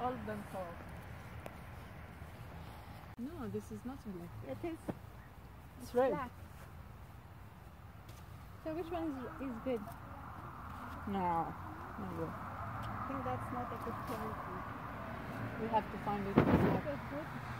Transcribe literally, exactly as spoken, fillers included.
all of them fall. No, this is not black. It is. It's, It's red. black. So which one is, is good? No, no good. I think that's not a good quality. We have to find it. Is it good?